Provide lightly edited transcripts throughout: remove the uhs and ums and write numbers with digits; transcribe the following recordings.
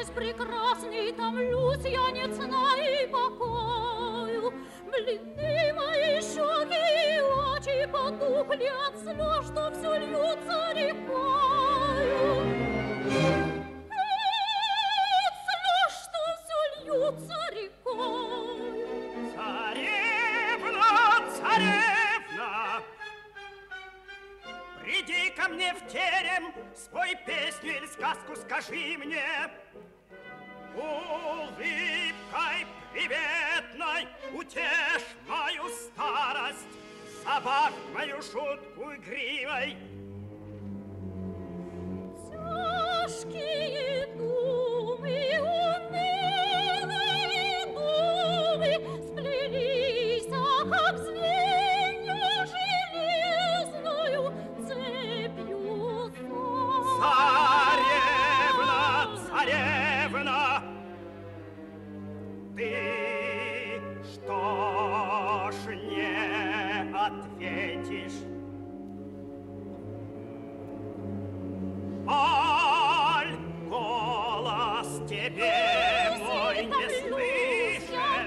Ужас прекрасный, томлюсь я, не знаю покою. Бледны мои щеки и очи потухли от слез, что все льются рекою. От слез, что все льются рекою. Царевна, царевна, приди ко мне в терем, спой песню или сказку скажи мне. Улыбкой приветной утешь мою старость, забавь мою шутку игривой. Тяжкие думы, унылые думы сплелись, как звенья железною цепью. Царевна, царевна, ты что ж не ответишь? Аль, голос тебе мой не слышен.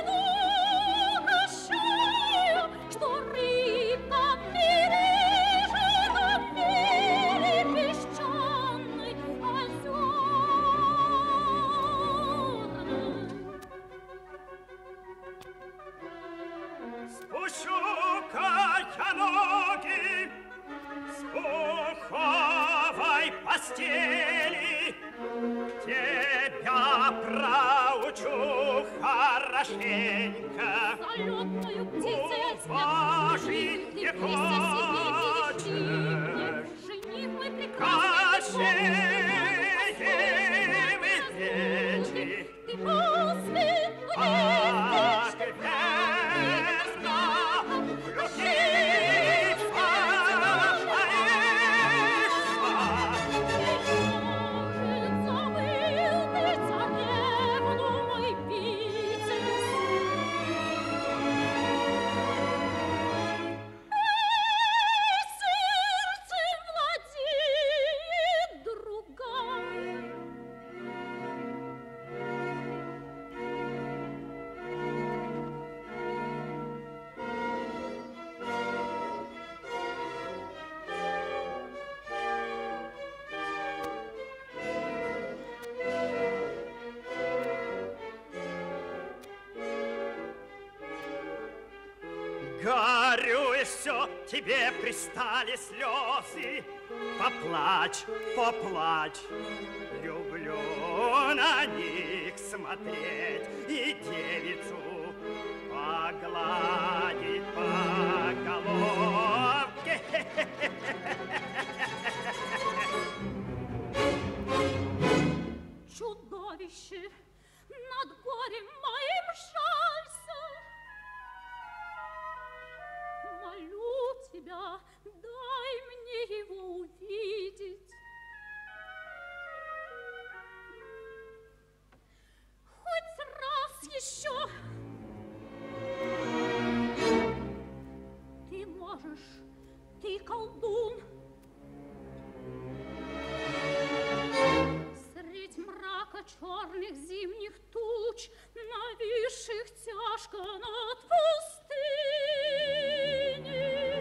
Что рыбка пережит в мире песчаный озер. Спущу-ка я ноги с пуховой постели, тебя проучу хорошенько. Залетную птицей уважить не хочешь. Жених мой прекрасный, Кощеевы речи, ты после как верно влюбиться боишься. Забыл ты царевну мой Питерс. Сердцем владеет другая. Горю и все, тебе пристали слезы. Поплачь, поплачь, люблю на них смотреть и девицу погладить по головке. Чудовище, над горем моим жалься. Молю тебя, дай мне его увидеть. Хоть раз еще. Ты можешь, ты колдун. Средь мрака черных зимних туч, нависших тяжко над пустыней.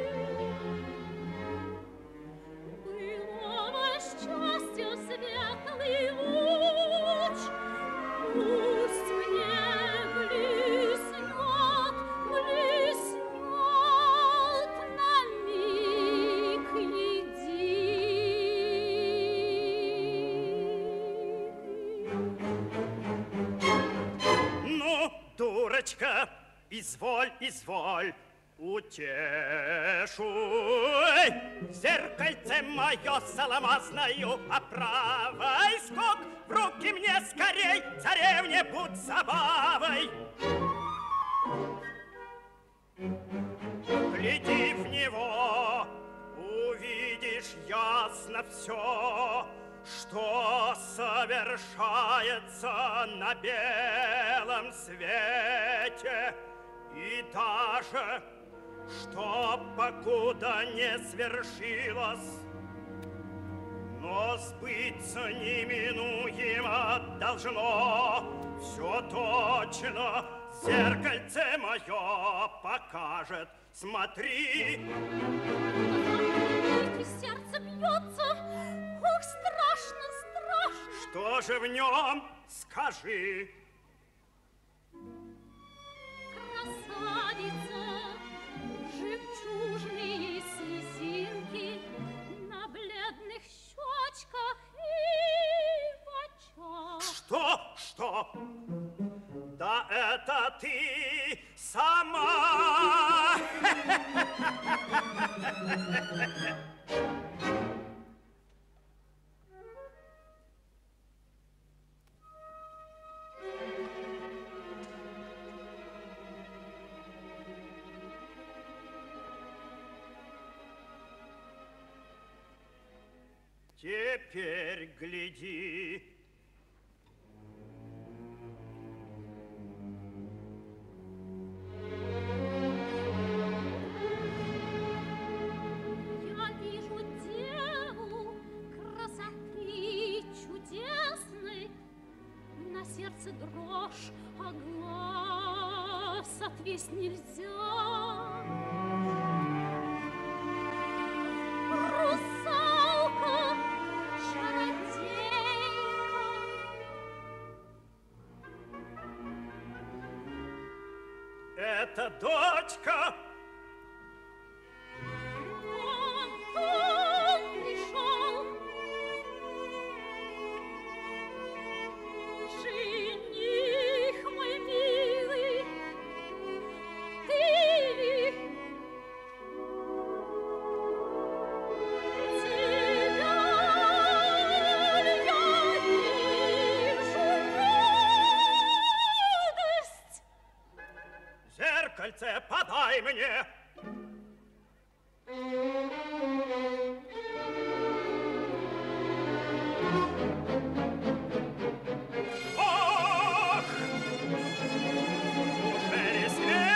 Былого счастья светлый луч, пусть мне блеснет, блеснет на миг един. Ну, дурочка, изволь, изволь, утешу. Зеркальце мое соломазною оправой, скок в руки мне скорей, царевне будь забавой. Гляди в него, увидишь ясно все, что совершается на белом свете, и даже что покуда не свершилось, Но сбыться неминуемо должно, все точно зеркальце мое покажет. Смотри. Сердце бьется, ох, страшно, страшно. Что же в нем, скажи? Красавица, жемчужные слезинки на бледных щечках и в очах. Что? Да это ты сама! Теперь гляди. Я вижу деву красоты чудесной, на сердце дрожь, а глаз отвесть нельзя. Русалка, чародейка. Это дочка. Он пришел. Жених мой милый, ты ли? Зеркальце подай мне. Ох! Уже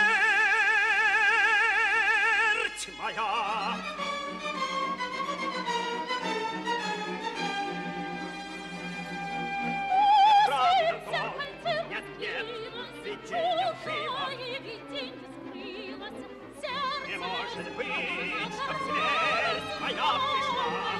смерть моя. Нет, видение живо. Не может быть, чтоб смерть моя пришла.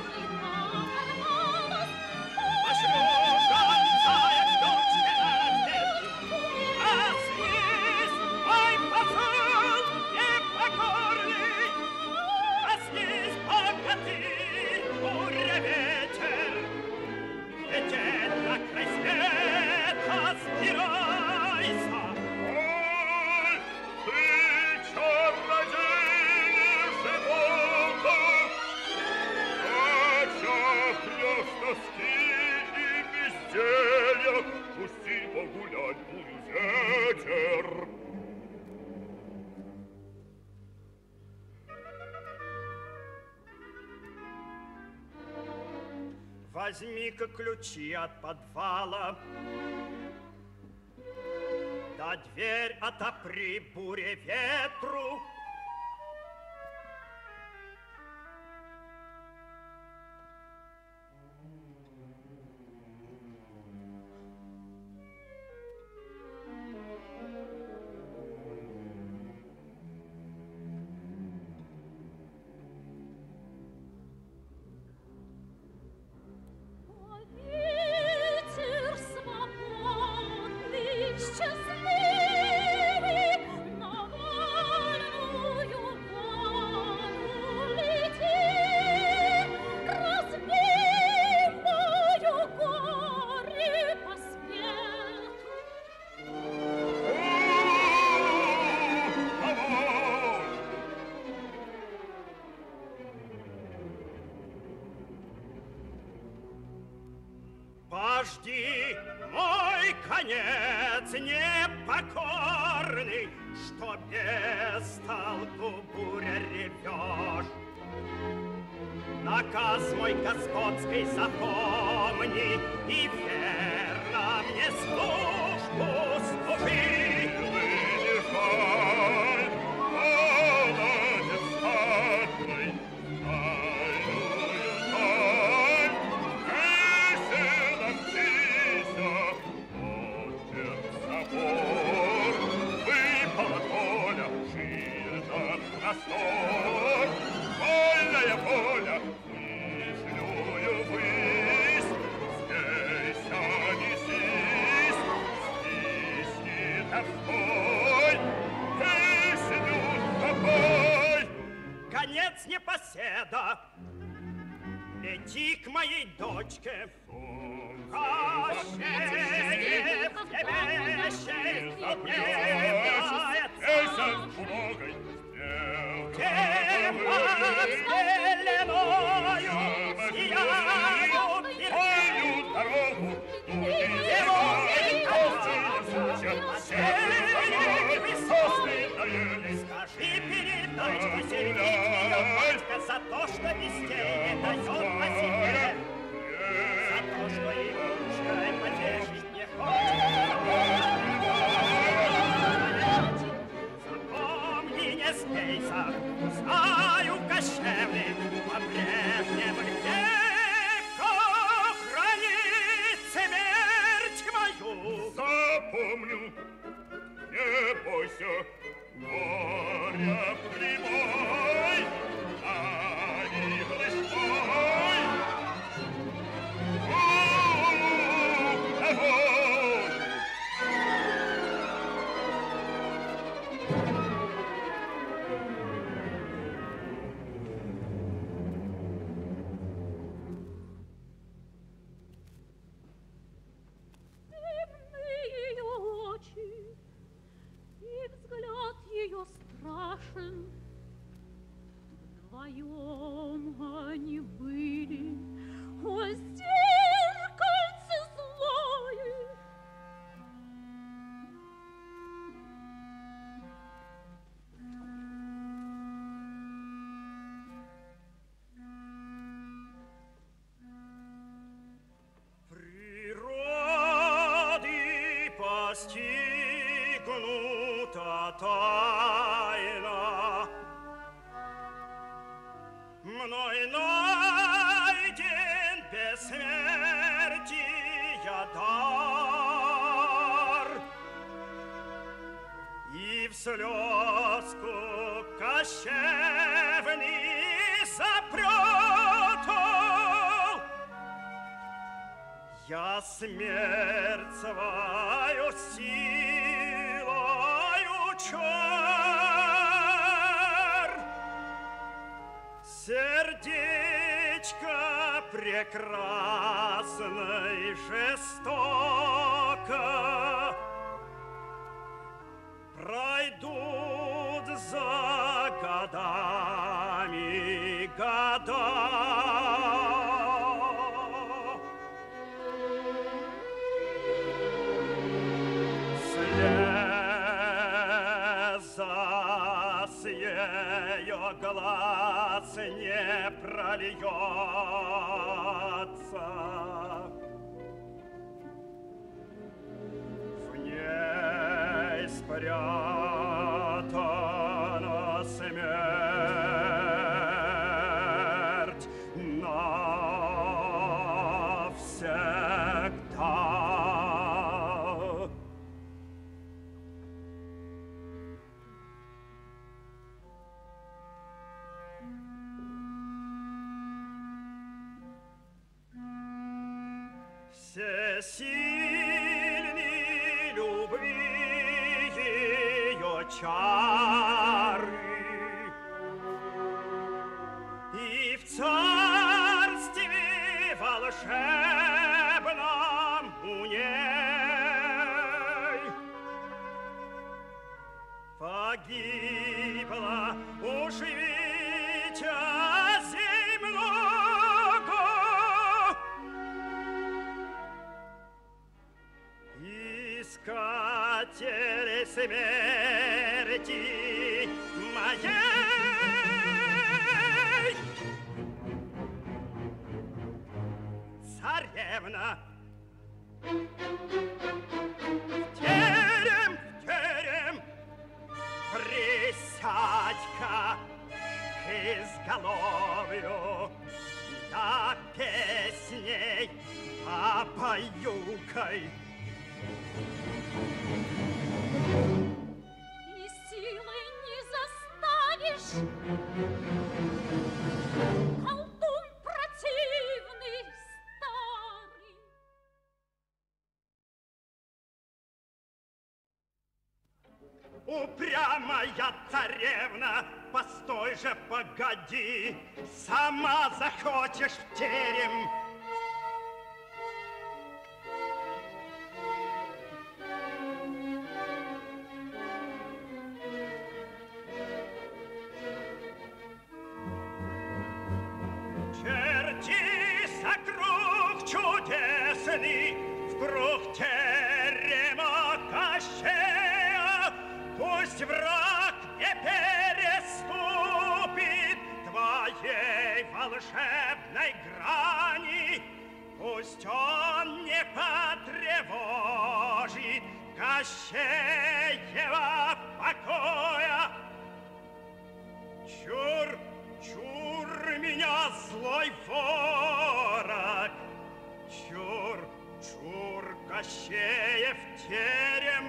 Пошлю гонца я к дочке на раздетку. Проснись, мой посол непокорный. Проснись, богатырь, буря ветер. Лететь на край света сбирайся. Ой, ты чародей живота, очахнешь тоски и безделья, пусти погулять будет ветер. Возьми-ка ключи от подвала, да дверь отопри буре ветру. Ветер свободный, счастливый. Пожди, мой конец непокорный, что без толку буря ревешь. Наказ мой господский запомни и верно мне службу служи. Выдыхай, молодец статный, тайную даль Лети к моей дочке. Кощей, в тебе счастье тем зеленою сияют пирою дорогу, скажи, передай, что сердит ее батька за то, что везде не дает о себе, за то, что ему чай потешить не хочет. Запомни, не смейся, знаю, Кощевли, по-прежнему крепко хранит смерть мою. Запомню, не бойся, горя прибой, а не близкой. Страшен. Вдвоем они были, о зеркальце злое. Природы постигнута тайна, мной найден бессмертия дар, и в слезку кощевный запрятал я смерть свою силою чар. Сердечко прекрасной жестоко пройдут за годами года. Слеза с ее глаз не прольется. В ней спрятана смерть навсегда. Всесильной любви ее чары, и в царстве волшебном у ней погибла уж ведь озей много. Искатели смерти моей, царевна, в терем присядь-ка к изголовью, да песней опоюкай. И силой не заставишь, колдун противный старый. Упрямая царевна, постой же, погоди, сама захочешь в терем. Чертись округ чудесный, в круг терема Кащея, пусть враг не переступит твоей волшебной грани, пусть он не потревожит Кащеева покоя. Чур, чур меня, злой ворог, чур, чур Кащеев терем.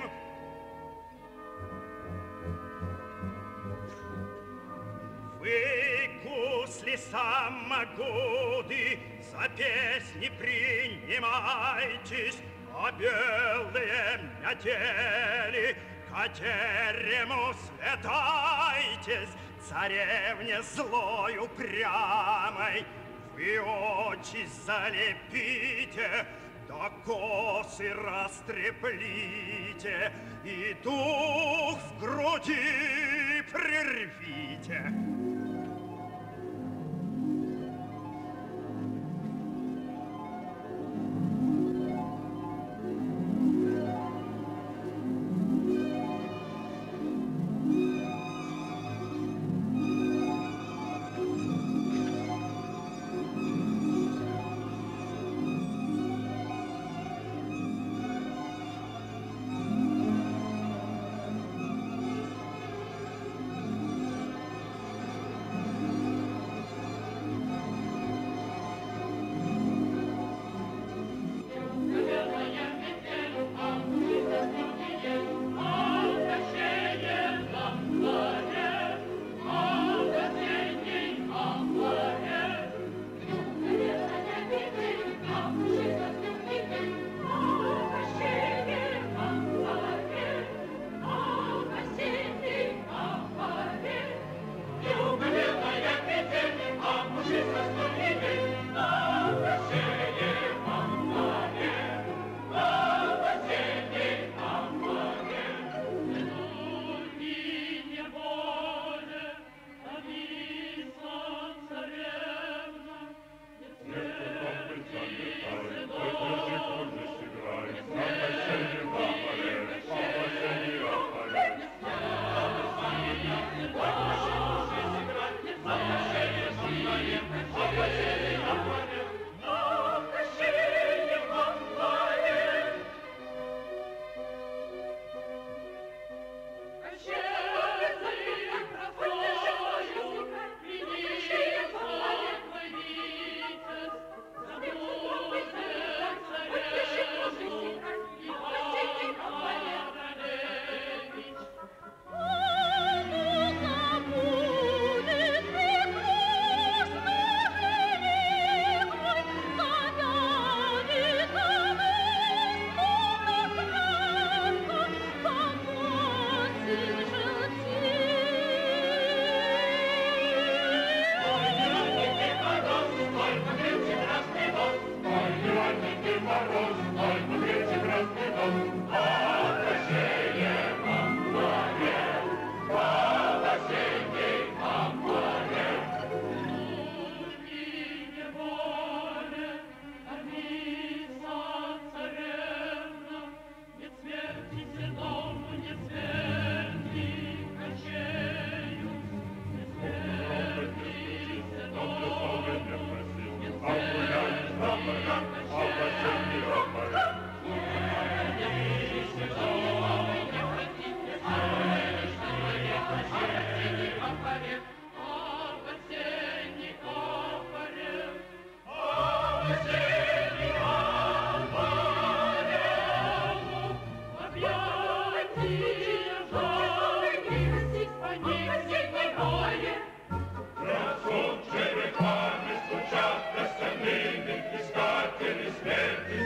Вы, гусли самогуды, за песни принимайтесь, а белые метели к терему слетайтесь. Царевне злой упрямой вы очи залепите, да косы растреплите и дух в груди прервите.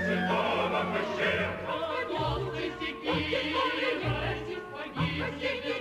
Погибли,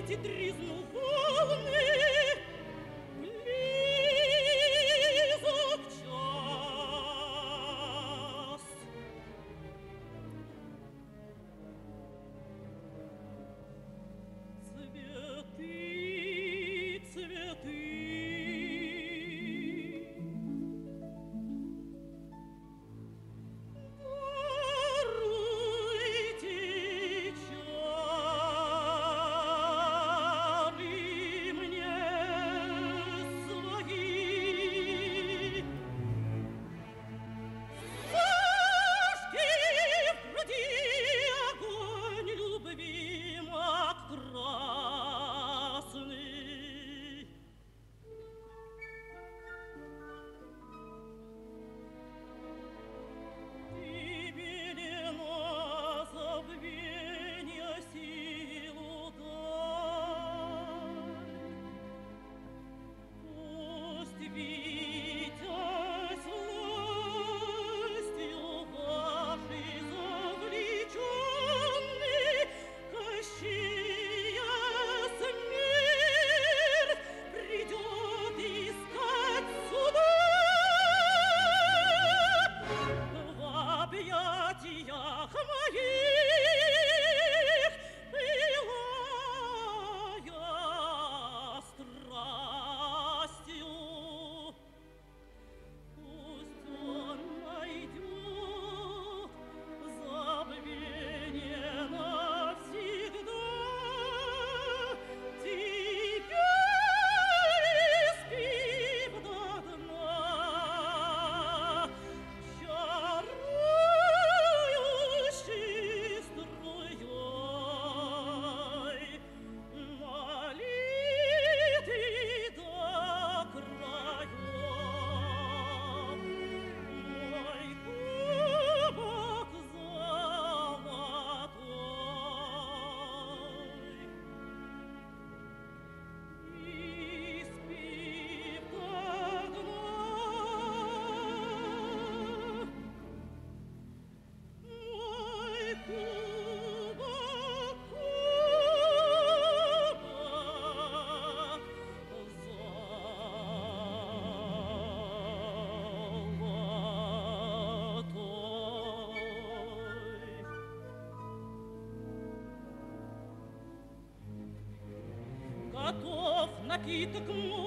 Напиток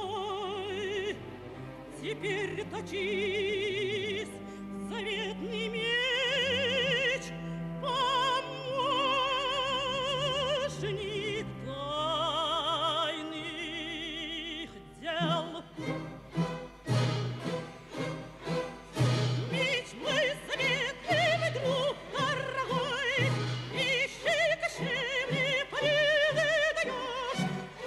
мой, теперь точись, заветный меч, помощник тайных дел. Меч мой заветный, мой друг дорогой, ищи кошевли, победы даешь.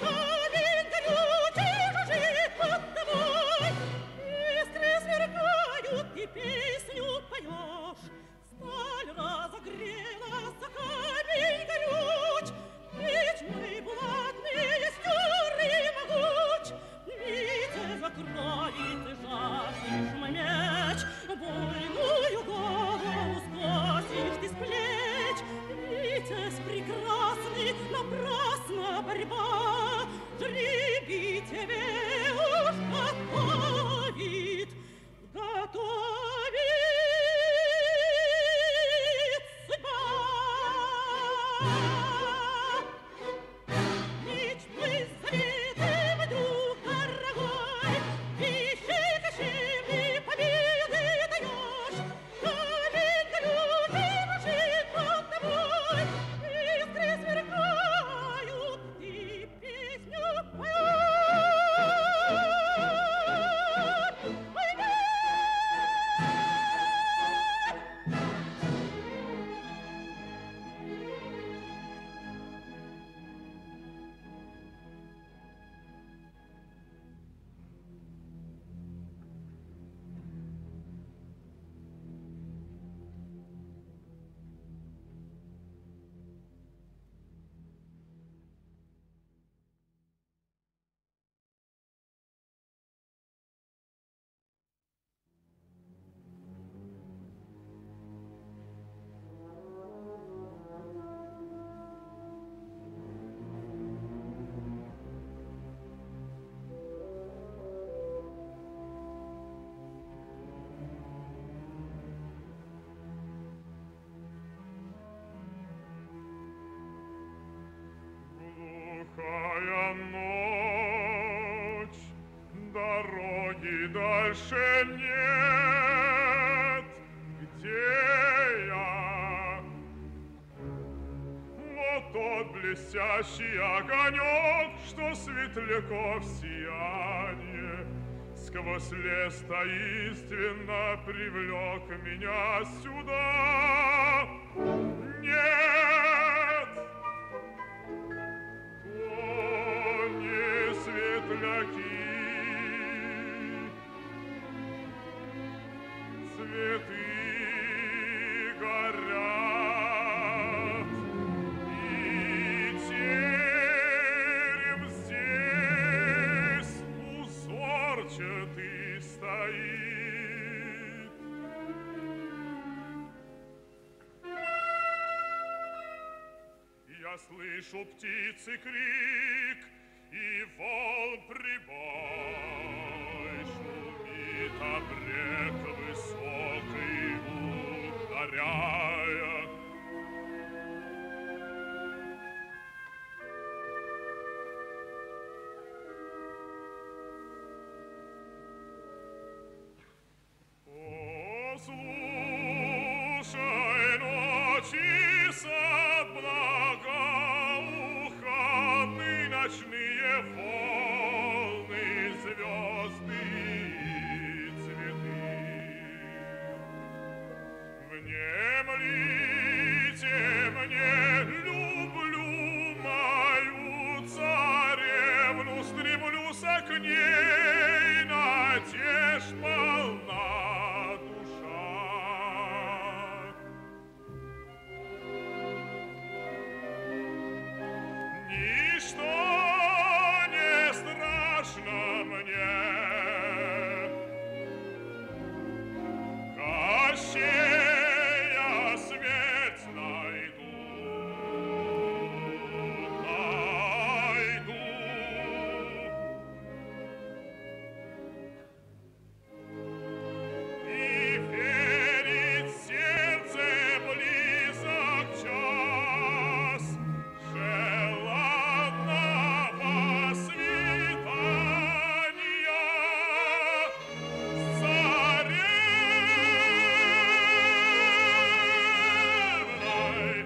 Ты песню поешь, сталь разогрела за камень горюч, меч мой булатный, стер и могуч, Витязя крови ты жаждешь, мой меч, буйную голову сбросишь ты с плеч, Витязь прекрасный, напрасна борьба, жреби тебе уж готовит. Готовит судьба. Меч мой заветный, мой друг дорогой, ищи кошевли, победы даешь. Камень горючий ружит под тобой, искры сверкают, ты песню поешь. Тихая ночь, дороги дальше нет. Где я? Вот тот блестящий огонек, что светляков сияние, сквозь лес таинственно привлек меня сюда. Нет, то не светляки, цветы горят, и терем здесь узорчатый стоит. Я слышу птицы крик, и волн прибой, шумит обрек высокий, ударяя. О, слушай, ночи сад благоуханный, ночные волны, звезды и цветы. Внемлите мне, люблю мою царевну, стремлюся к ней, надежд полна душа. Ничто не страшно мне. Кащея свет найду, найду. И верит сердце близок час желанного свидания с царевной.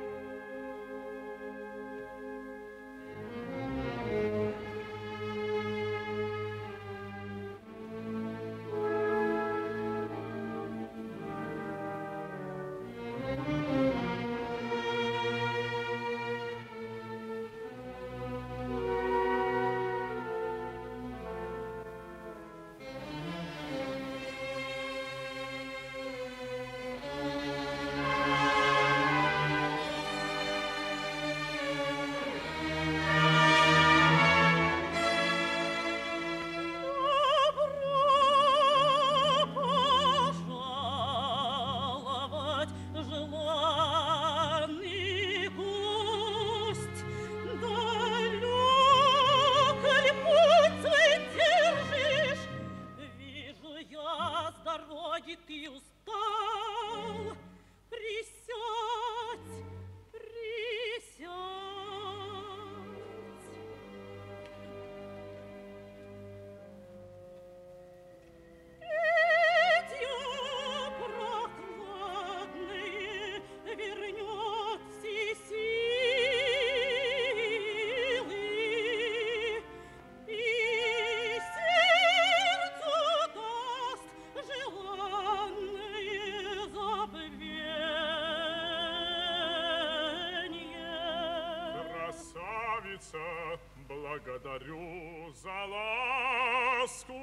Пожаловать, желанный гость, далек ли путь свой держишь? Вижу я, с дороги ты устал. Присядь, присядь. Эти прохладные вернет все силы, и сердцу даст желанное забвение. Красавица, благодарю за ласку.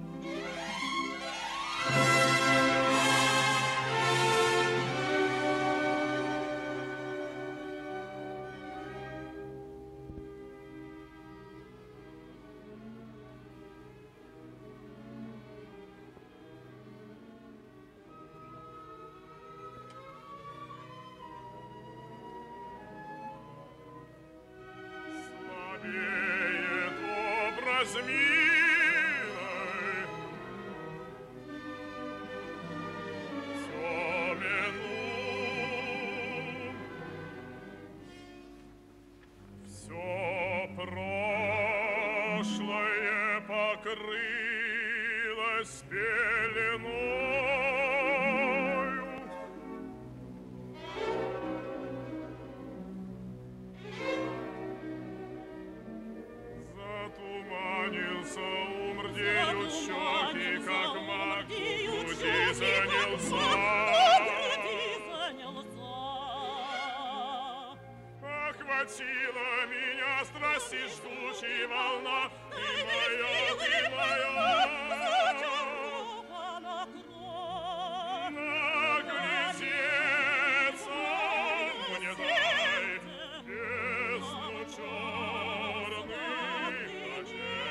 Слабеет образ милой, темен ум, все пропало. прошлое покрылось пеленою. Затуманился ум, рдеют щеки, как маг, груди занялся. Охватила меня страсть и жгучая волна, ты моя, наглядеться мне дай бездну черных очей.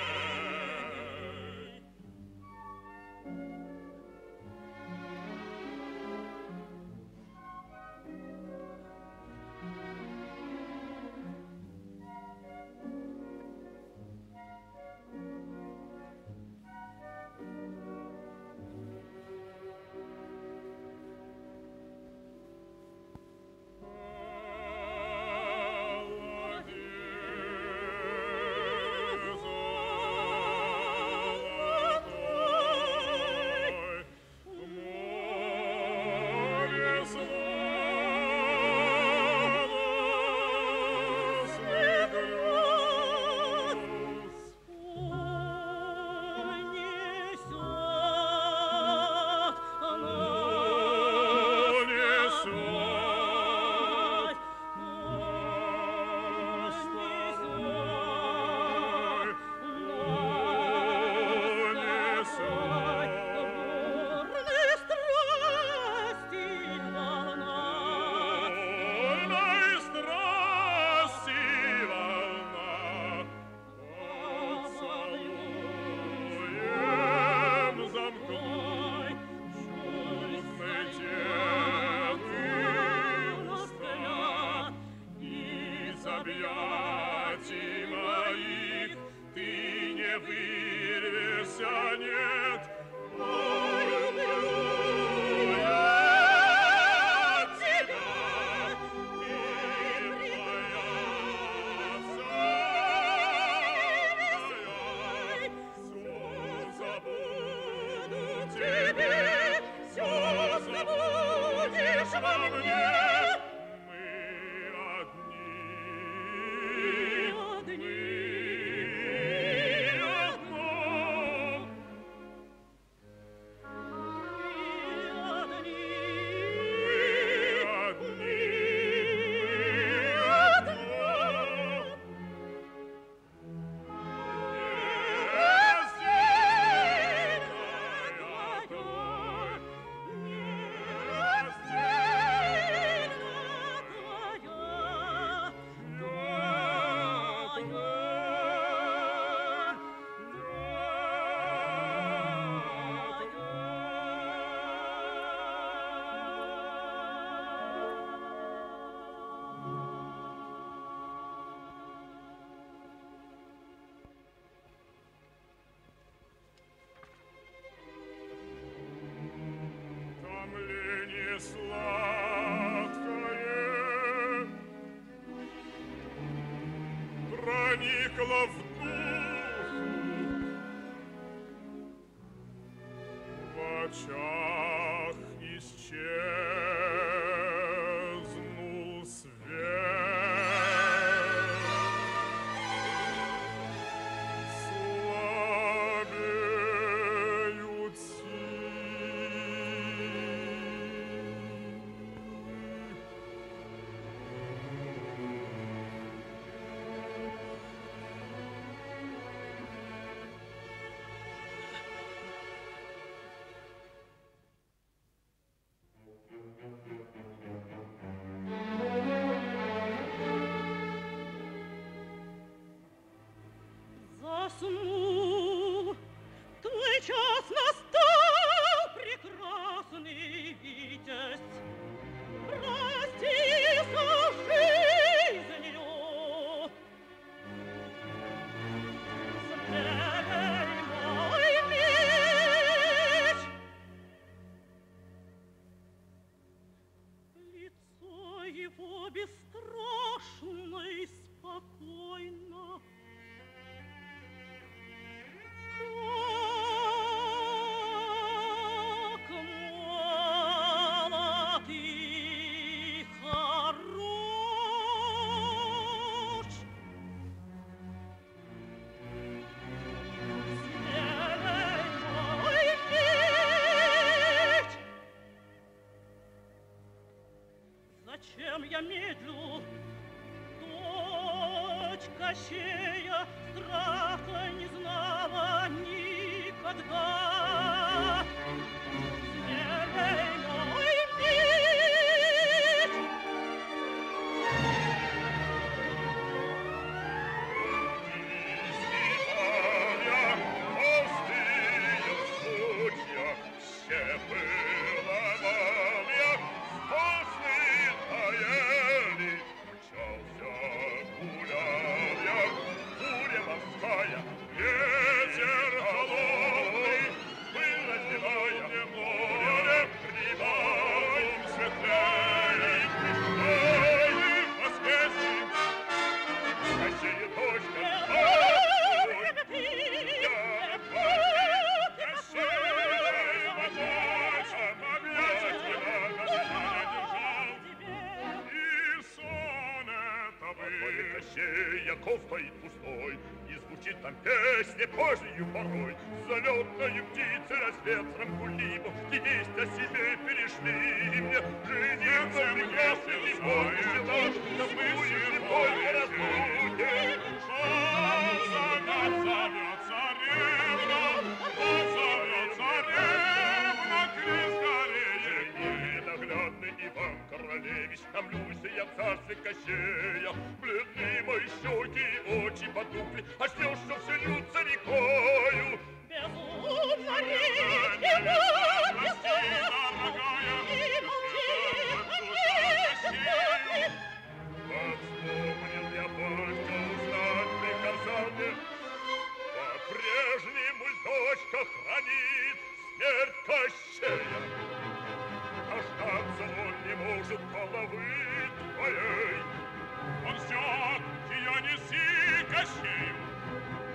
Сладкое проникло в душу, в очах исчезнул свет. Слабеют Кащея страха не знала никогда. Смелей мой меч! Истивая пустые сучья, все было мамья, вкусны таяли, мчался гулял я, буря морская, ветер холодный, был раздевая море, прибавим светлей, крышной воскресный, Кащея дочка, Кащеяков стоит пустой, и звучит там песня Божию порой. Залетные птицы ветром кулибом, и весть о себе перешли мне. Жениться прекрасный не бойся наш, забывший слепой разбудит. Позовет царевна, крес скорее. Ненаглядный Иван-Королевич, томлюся я в царстве Кащея. Бледны мои щеки и очи потухли, а слезы все льются рекою. Безумно речь его, дорогая, и молчи, Вспомнил я, батька, узнать приказал мне. По-прежнему дочка хранит смерть Кащея. Дождаться он не может головы твоей. Он взят, ее неси, Кащею,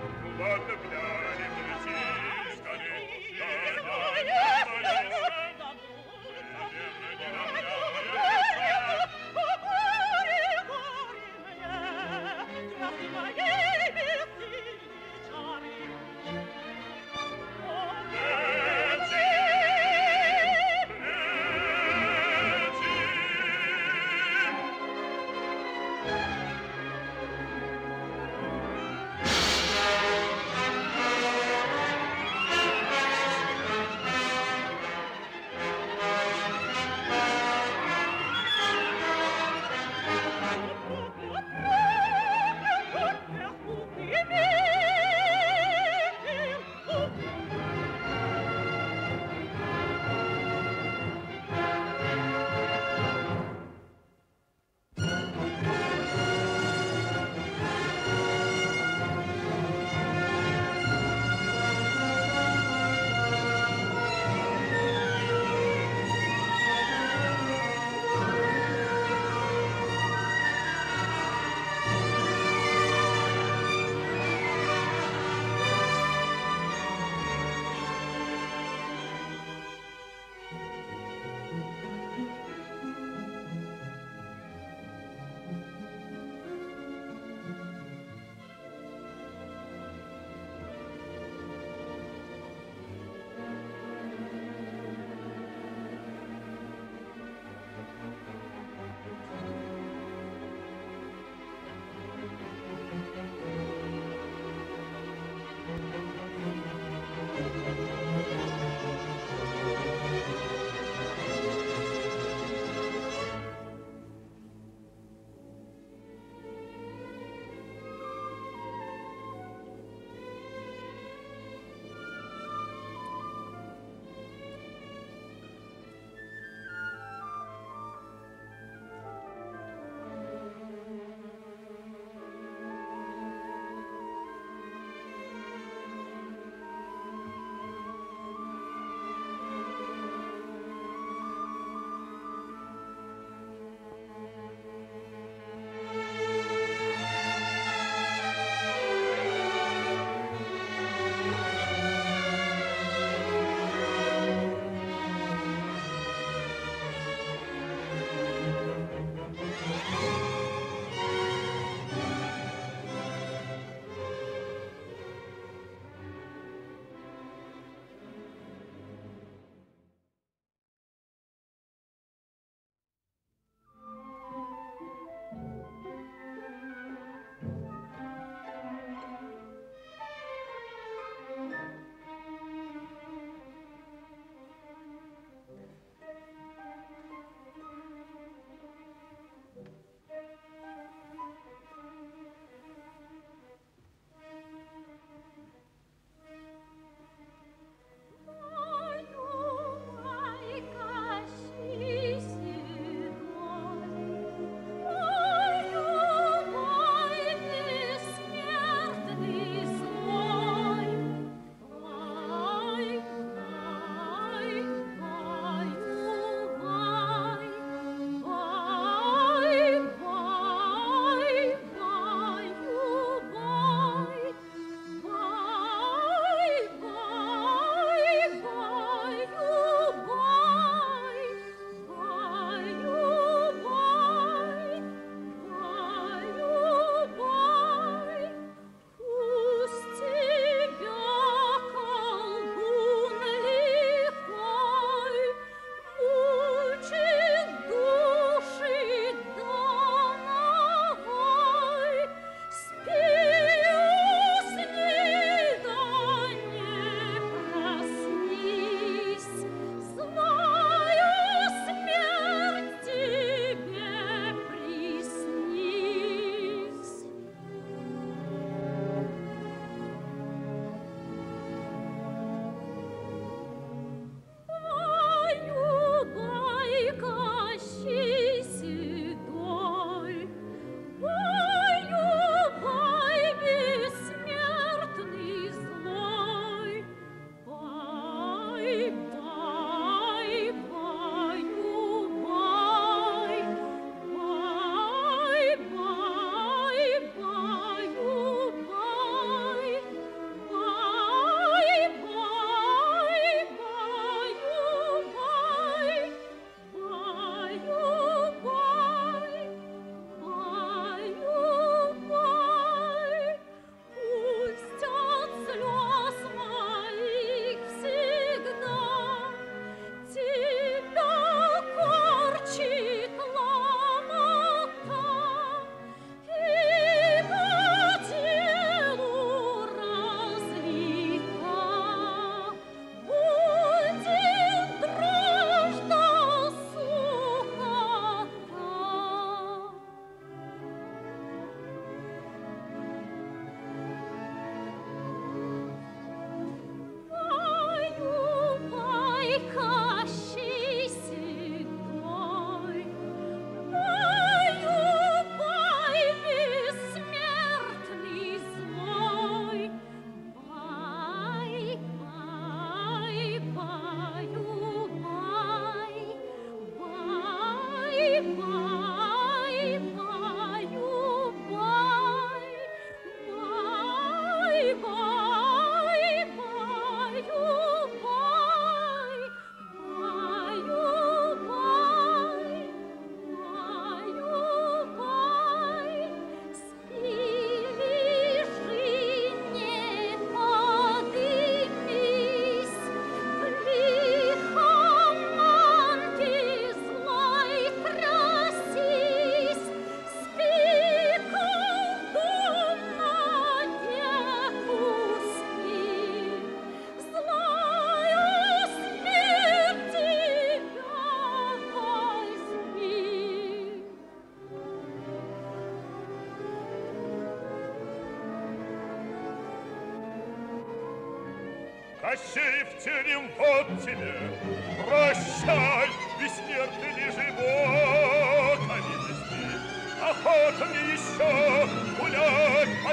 Кощеев терем, вот тебе, прощай, бессмертный не живот, а видности, охота мне еще гулять по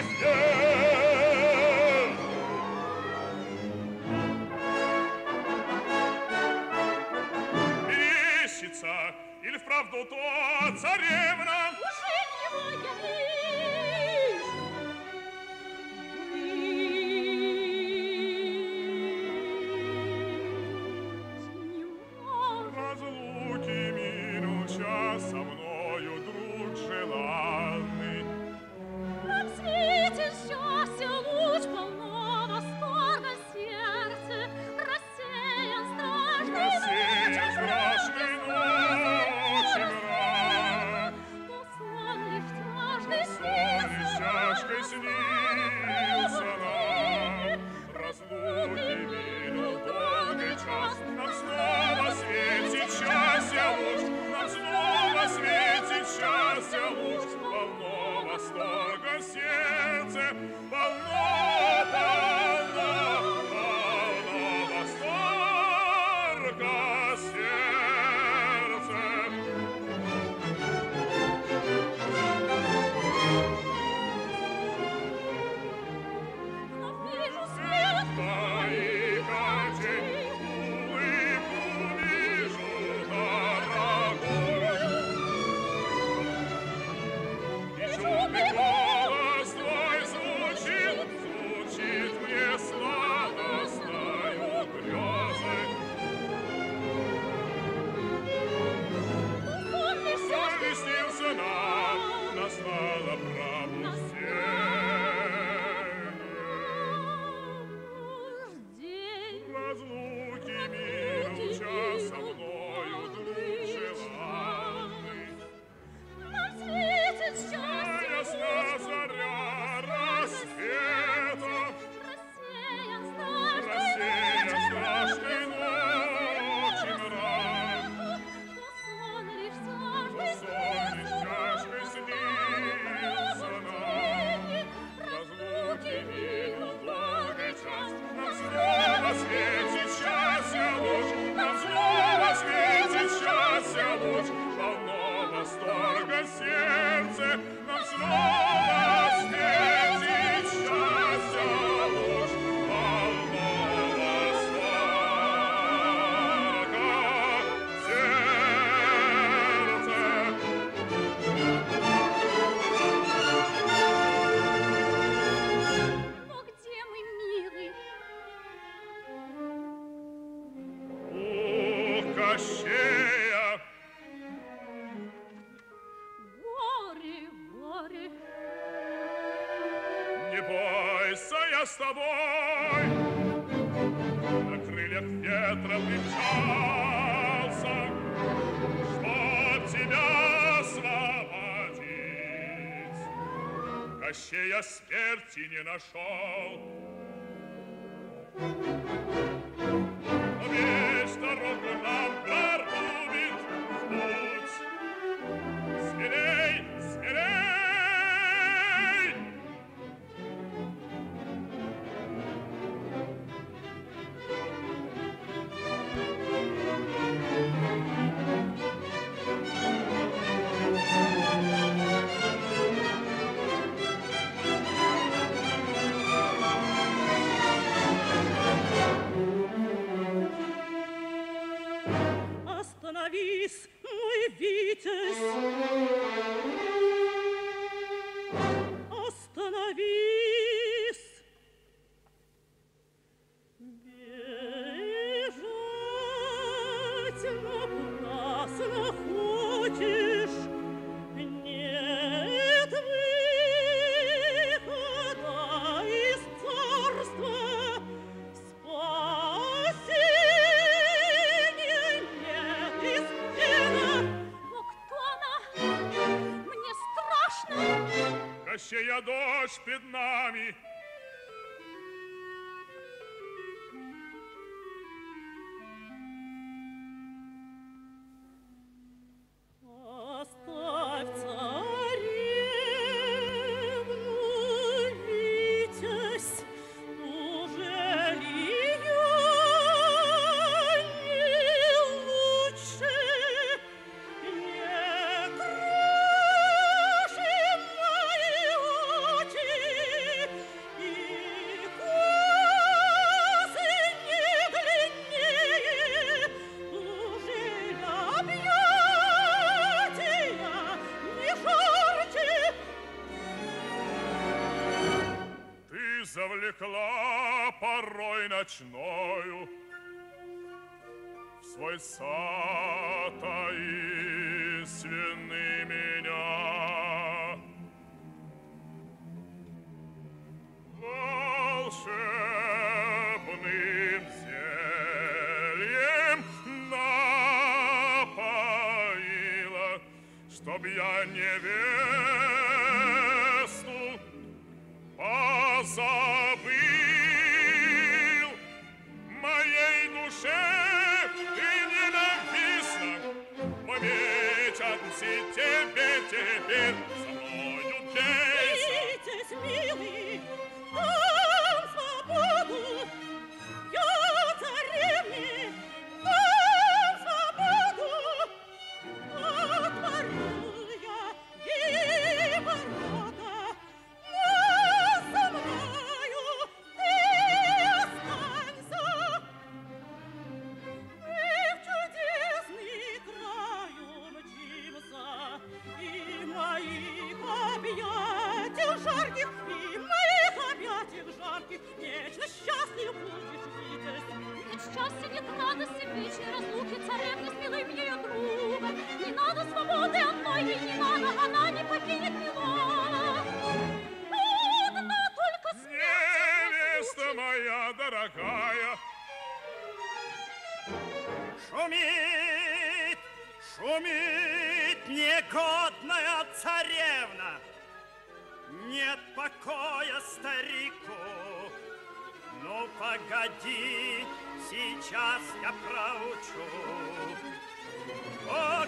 стен. Мерещится, или вправду то царевна? Уже его я вижу. Разлуки минуча со мною, друг желанный. На свете счастья луч, полно восторга сердце, рассеян страшный ночи мрак. То сон лишь тяжкой снился нам. Разлуки минут долгий час, нам снова светит счастья луч, нам снова светит счастья луч, полно восторга сердце, полно восторга сердце. Но вижу свет Твоих очей улыбку вижу дорогую. И чудный голос твой звучит мне сладостною грезой. Сон ли снился нам, настало пробуждение. Разлуки минуча со мною, друг желанный. нам светит счастье Ясна заря рассвета, рассеян рассеян страшной ночи мрак. то сон лишь Сон лишь тяжкой снился нам. Разлуки минут долгий час, нам снова светит счастье луч, нам снова светит счастье луч, полно восторга сердце, нам снова светит счастье луч, полно восторга сердце. Но где мы, милый? У Кощея Горе, горе, не бойся, я с тобой. На крыльях ветра примчался, чтоб тебя освободить. Кощея смерти не нашел. Но весь дорогу нам прорубит путь. Смелей, смелей! остановись, мой Витязь! Остановись! Бежать напрасно хочешь, нет выхода из царства, спасения нет из плена. Но кто она? Мне страшно. Кощея дождь перед нами. Оставь царевну, Витязь, уже ли ее влекла порой ночною в свой сад таинственный меня. Волшебным зельем напоила, чтоб я невесту позабыл. Моей душе ты ненавистна, уметь отмстить тебе теперь со мною дейся. Смейтесь, милый, дам свободу, я царевне, дам свободу. Отворю я ей ворота, но со мною ты останься. Мы в чудесный край умчимся, и моих объятий жарких, вечно счастлив будешь видеть. Нет счастья, нет радости, вечной разлуки, царевны с милой мне другом. Не надо свободы одной, ей не надо, она не покинет Милана. Одна только смерть. Невеста моя дорогая. Шумит, шумит негодная царевна. Нет покоя старику. Ну, погоди, сейчас я проучу. Ох,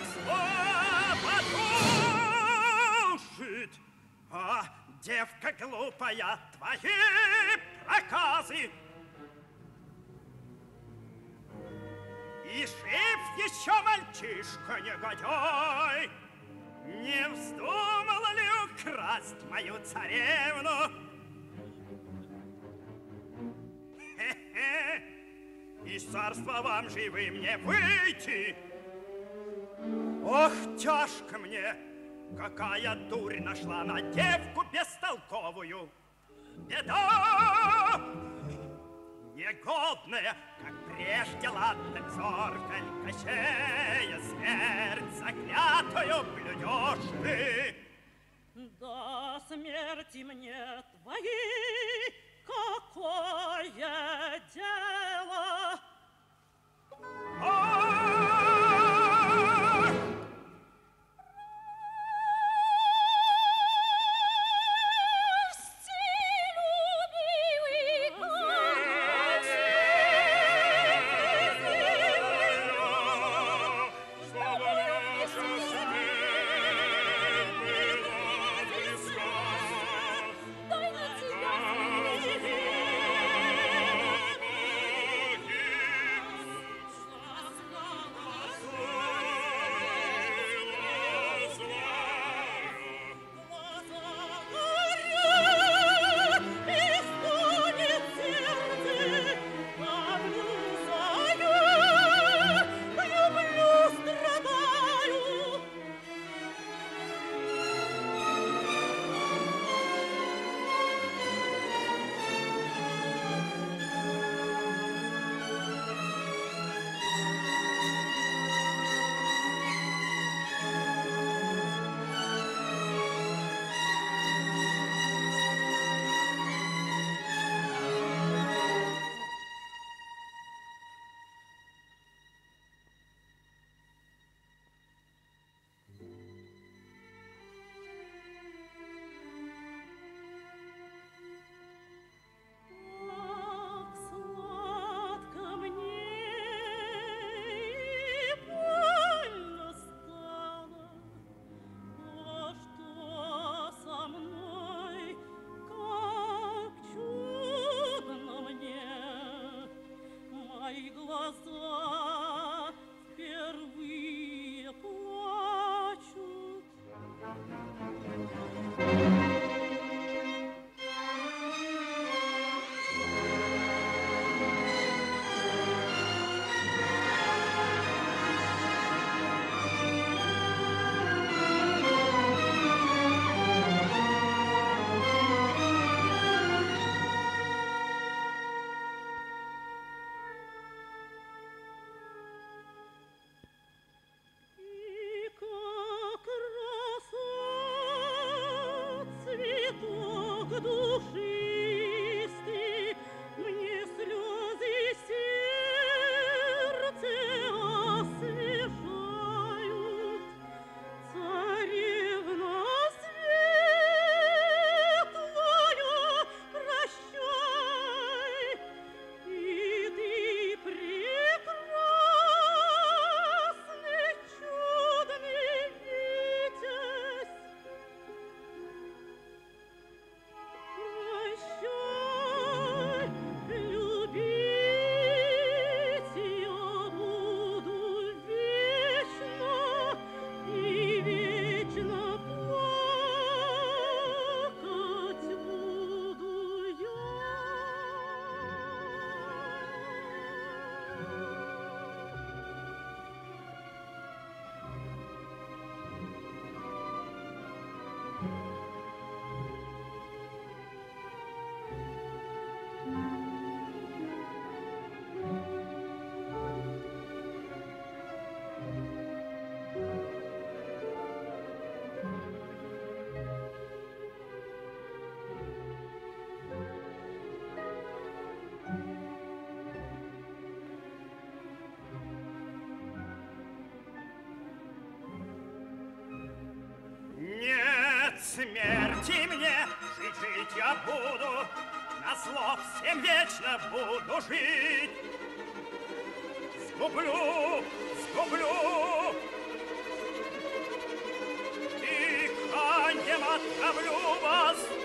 слободушит! А, девка глупая, твои проказы! И жив еще мальчишка негодяй! Не вздумал ли украсть мою царевну? Хе-хе! Из царства вам живым не выйти! Ох, тяжко мне! Какая дурь нашла на девку бестолковую! Беда! Негодная, как прежде ладно взор, коль Кащея смерть заклятую блюдешь ты. До смерти мне твоей какое дело? смерти мне жить я буду, на зло всем вечно буду жить. Сгублю дыханием отравлю вас.